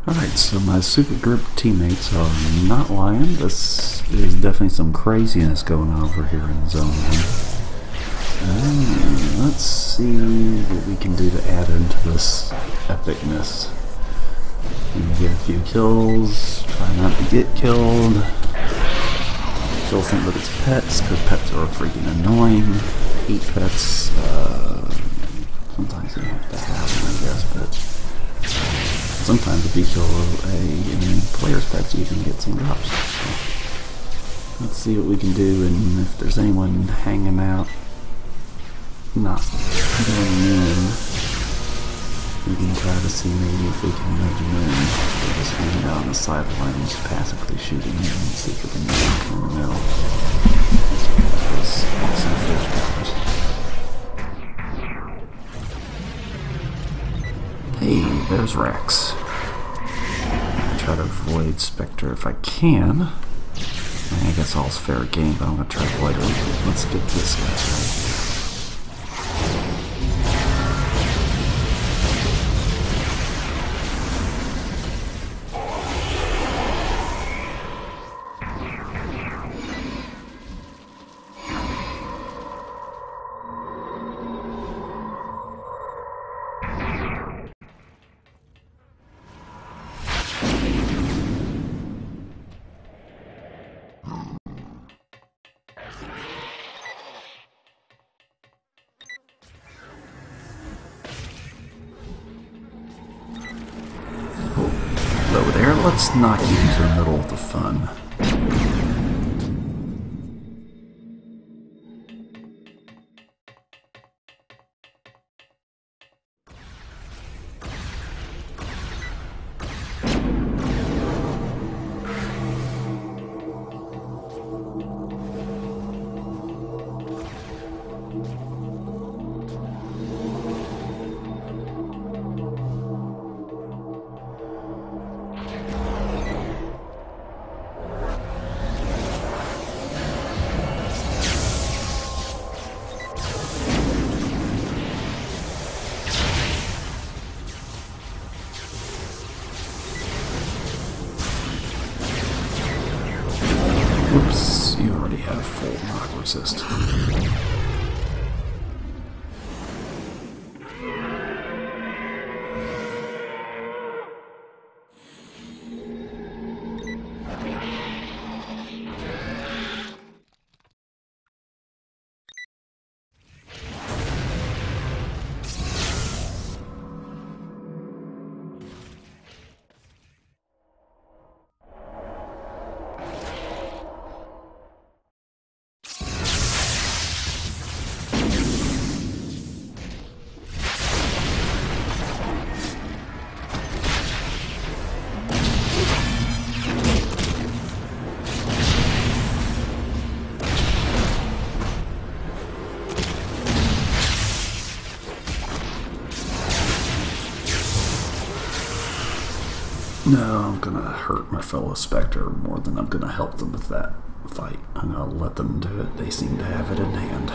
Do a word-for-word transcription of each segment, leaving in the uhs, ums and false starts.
Alright, so my super group teammates are not lying. This is definitely some craziness going on over here in Zone one. Um, let's see what we can do to add into this epicness. And get a few kills, try not to get killed. Kill some of its pets, because pets are freaking annoying. Hate pets. Uh, sometimes you have to have them, I guess, but sometimes if you kill a enemy player's pets, you can get some drops. So let's see what we can do, and if there's anyone hanging out, not going in, we can try to see maybe if we can nudge them in. They're just hanging out on the sidelines, passively shooting in, and see if we can nudge them in the middle. This awesome fish powers. Hey, there's Rex. I'll try to avoid Spectre if I can. I, mean, I guess all's fair game, but I'm going to try to avoid it. Let's get this guy right. Over there, let's knock you into the middle of the fun. Oops, you already have full knock resist. No, I'm gonna hurt my fellow Spectre more than I'm gonna help them with that fight. I'm gonna let them do it. They seem to have it in hand.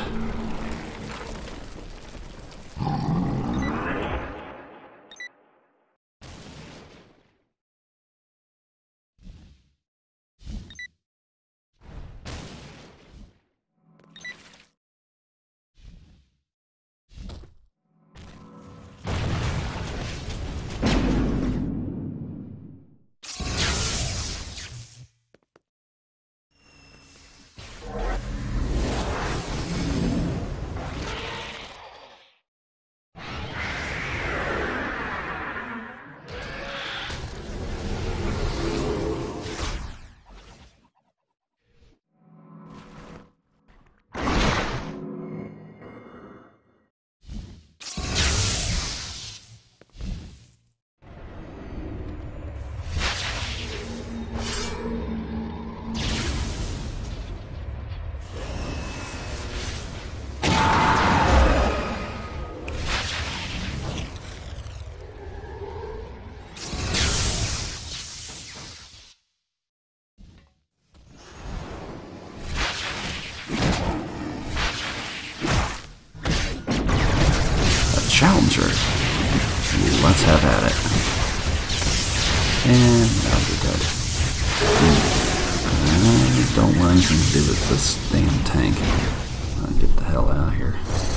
Challenger. Let's have at it. And now they're dead. I don't want anything to do with this damn tank. I'll get the hell out of here.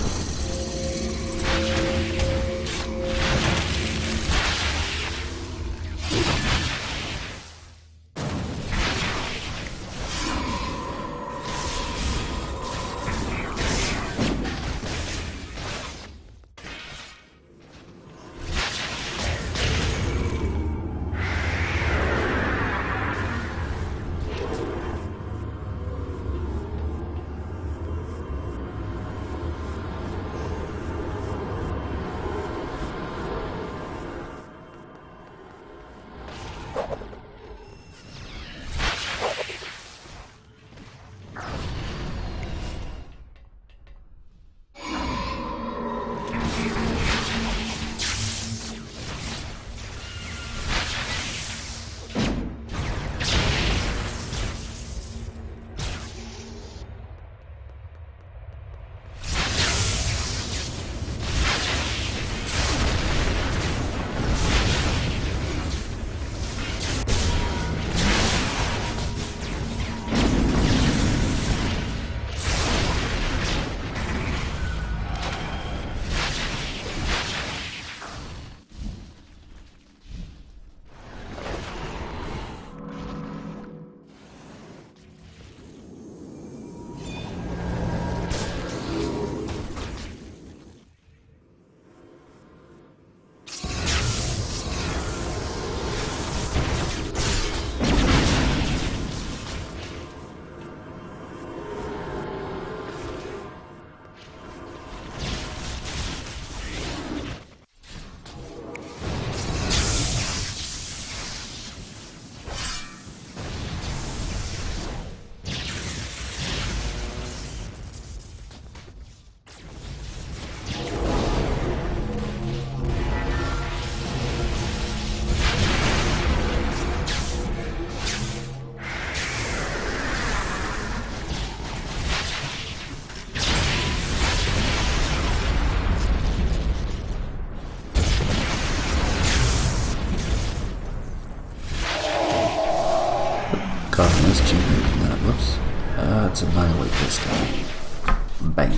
God, let's G that. Whoops. Uh, let's annihilate this guy. Bam.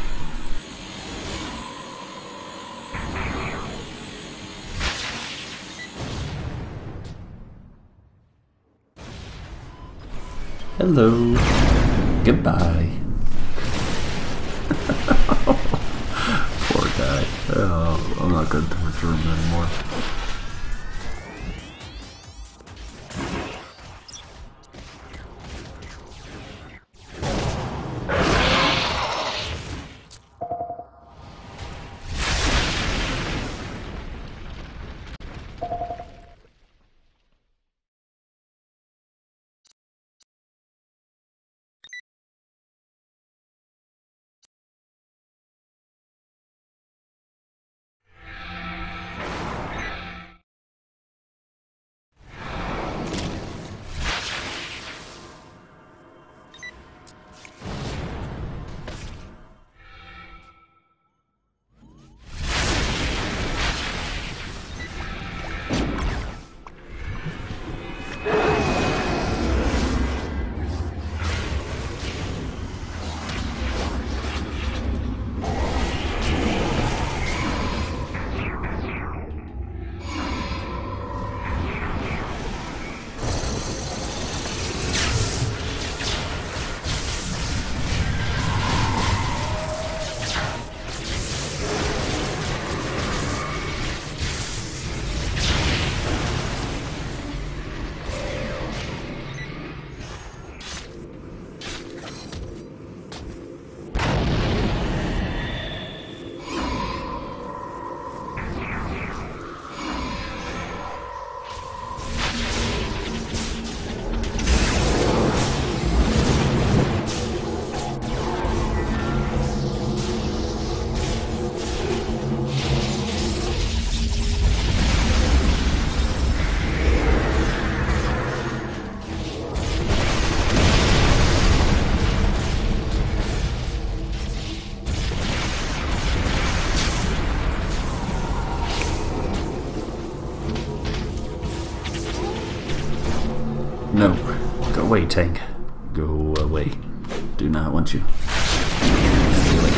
Hello. Goodbye. Poor guy. Oh, I'm not going to torture him anymore. No. Go away, tank. Go away. Do not want you. Stay away.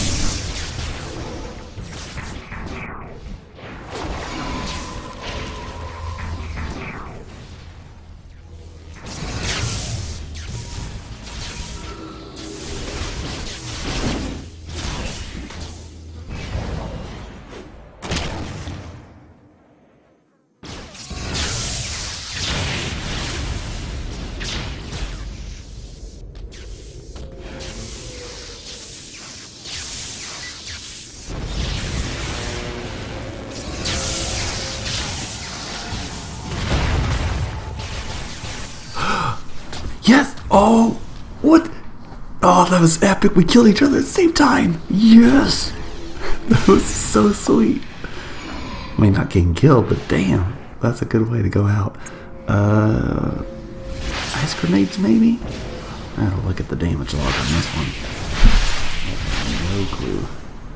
Yes! Oh! What? Oh, that was epic. We killed each other at the same time. Yes! That was so sweet. I mean, not getting killed, but damn. That's a good way to go out. Uh, ice grenades, maybe? I gotta look at the damage log on this one. No clue.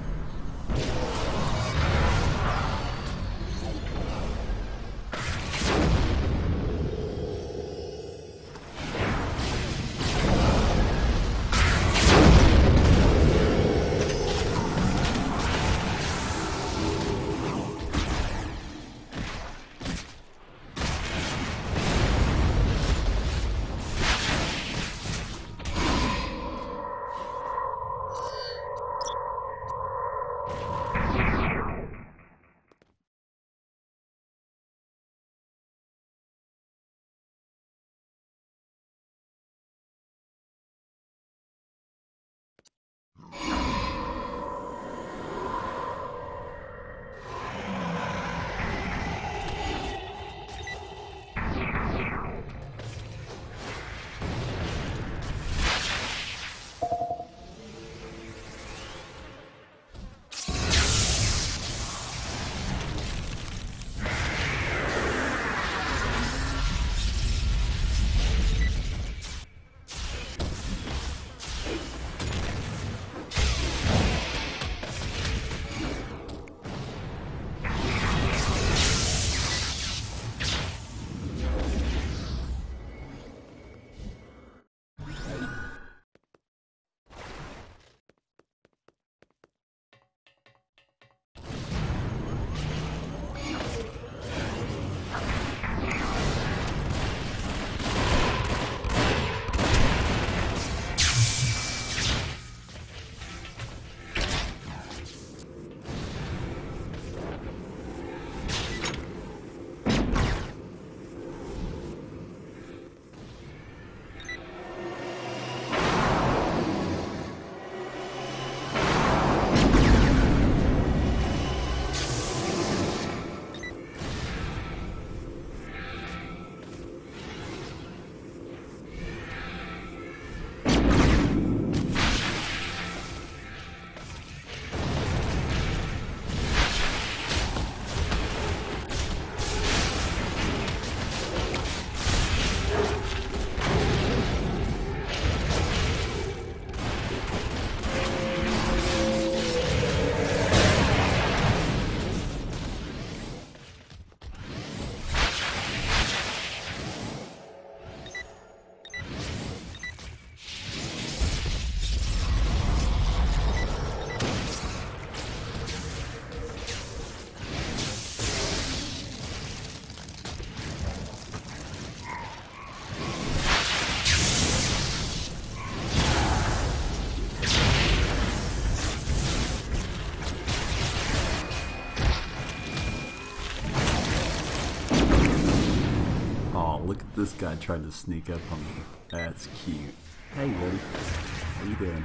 Look at this guy trying to sneak up on me. That's cute. Hey, buddy. How you doing?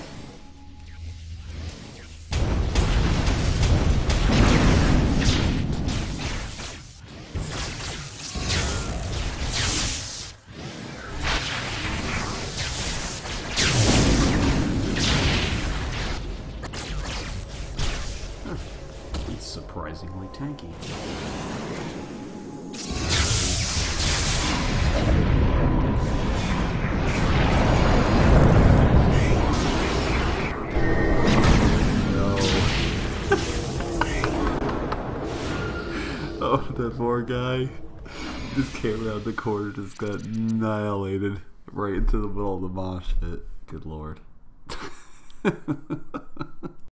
Huh. He's surprisingly tanky. Oh, that poor guy. just came around the corner, just got annihilated right into the middle of the mosh pit. Good lord.